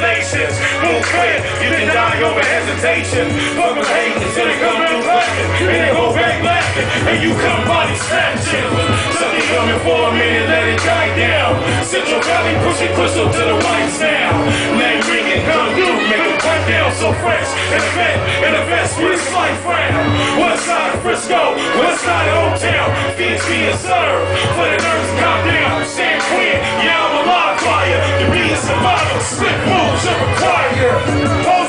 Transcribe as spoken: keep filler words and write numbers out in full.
congratulations. Move quick, you can die over hesitation. Fuck them hating until they come in clapping, and they go back laughing, and you come body snatching. So they coming for a minute, let it die down. Central Valley pushing crystal to the whites now. Name ringing, come through, make a cut down so fresh. In a vet, in a vest with a slight frown. West side of Frisco, west side of Old Town. Feeds being served, for the nerves to calm down. San Quinn, yeah, I'm a live fire. To be a survivor, slick moves are required.